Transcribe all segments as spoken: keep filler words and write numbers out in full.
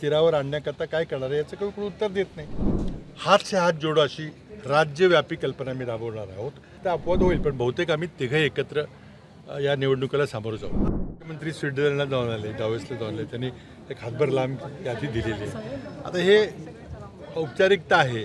स्थिरावर आणण्याकरता काय करणार आहे याचं काही उत्तर देत नाही। हात से हात जोडो अशी राज्यव्यापी कल्पना मी राबवणार आहोत। तर अपवाद होईल, पण बहुतेक आम्ही तिघे एकत्र या निवडणुकीला सामोरं जाऊ। मुख्यमंत्री स्वित्झर्लंडला जाऊन आले, दावोसला जाऊन आले, त्यांनी एक हातभर लांब यादी दिलेली आहे। आता हे औपचारिकता आहे।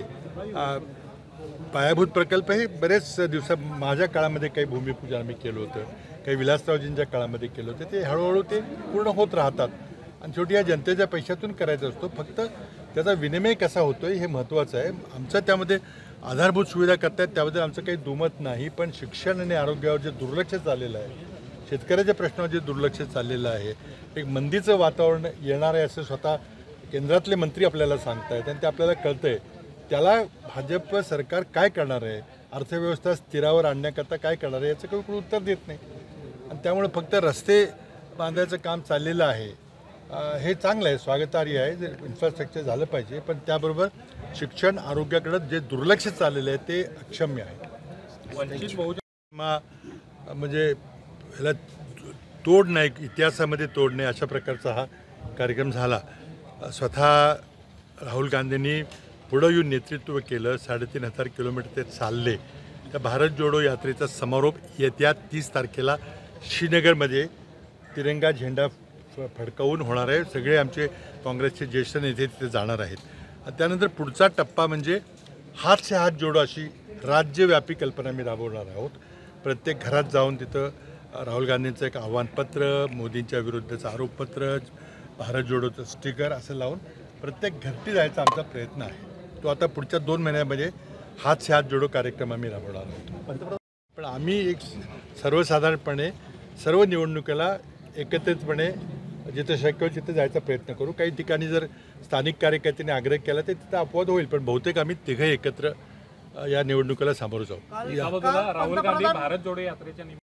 पायाभूत प्रकल्प हे बरेच दिवसा माझ्या काळामध्ये काही भूमिपूजन आम्ही केलं होतं, काही विलासरावजींच्या काळामध्ये केलं होतं, ते हळूहळू ते पूर्ण होत राहतात आणि शेवटी या जनतेच्या पैशातून करायचा असतो। फक्त त्याचा विनिमय कसा होतोय हे महत्त्वाचं आहे। आमचं त्यामध्ये आधारभूत सुविधा करतायत त्याबद्दल आमचं काही दुमत नाही, पण शिक्षण आणि आरोग्यावर जे दुर्लक्ष चाललेलं आहे, शेतकऱ्याच्या प्रश्नावर जे दुर्लक्ष चाललेलं आहे, एक मंदीचं वातावरण येणार आहे असं स्वतः केंद्रातले मंत्री आपल्याला सांगतायत आणि ते आपल्याला कळतंय। त्याला भाजप सरकार काय करणार आहे, अर्थव्यवस्था स्थिरावर आणण्याकरता काय करणार आहे याचं काही उत्तर देत नाही आणि त्यामुळे फक्त रस्ते बांधायचं काम चाललेलं आहे। हे चांगलं आहे, स्वागतार्ह आहे, जे इन्फ्रास्ट्रक्चर झालं पाहिजे, पण त्याबरोबर शिक्षण आरोग्याकडे जे दुर्लक्ष चाललेलं आहे ते अक्षम्य आहे। वंचित बहुजन म्हणजे ह्याला तोड नाही, इतिहासामध्ये तोड नाही अशा प्रकारचा हा कार्यक्रम झाला। स्वतः राहुल गांधींनी पुढं येऊन नेतृत्व केलं, साडेतीन हजार किलोमीटर ते चालले। त्या भारत जोडो यात्रेचा समारोप येत्या तीस तारखेला श्रीनगरमध्ये तिरंगा झेंडा फडकवून होणार आहे। सगळे आमचे काँग्रेसचे ज्येष्ठ नेते तिथे जाणार आहेत। त्यानंतर पुढचा टप्पा म्हणजे हात से हात जोडो अशी राज्यव्यापी कल्पना मी राबवणार आहोत। प्रत्येक घरात जाऊन तिथं राहुल गांधींचं एक आव्हानपत्र, मोदींच्या विरुद्धचं आरोपपत्र, भारत जोडोचं स्टिकर असं लावून प्रत्येक घरटी जायचा आमचा प्रयत्न आहे। तो आता पुढच्या दोन महिन्यामध्ये हात से हात जोडो कार्यक्रम आम्ही राबवणार आहोत। पण आम्ही एक सर्वसाधारणपणे सर्व निवडणुकीला एकत्रितपणे जिथे शक्य होईल तिथे जायचा प्रयत्न करू। काही ठिकाणी जर स्थानिक कार्यकर्त्यांनी आग्रह केला तर तिथं अपवाद होईल, पण बहुतेक आम्ही तिघे एकत्र या निवडणुकीला सामोरं जाऊ। राहुल गांधी भारत जोडो यात्रेच्या